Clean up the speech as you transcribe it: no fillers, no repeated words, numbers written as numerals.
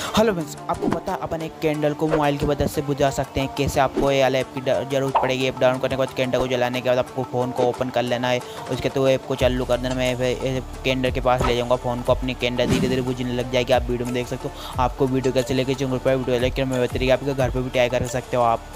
Hello friends, आपको पता है अपन एक कैंडल को मोबाइल की मदद से बुझा सकते हैं। कैसे? आपको ये वाला ऐप की जरूरत पड़ेगी। ऐप डाउनलोड करने के बाद कैंडल को जलाने के बाद आपको फ़ोन को ओपन कर लेना है। उसके तो ऐप को चालू कर देना। मैं कैंडल के पास ले जाऊंगा फ़ोन को, अपनी कैंडल धीरे धीरे बुझने लग जाएगी। आप वीडियो में देख सकते हो। आपको वीडियो कैसे लेके चलूँ, वीडियो लेकर मैं तरीके आपके घर पर भी ट्राई कर सकते हो आप।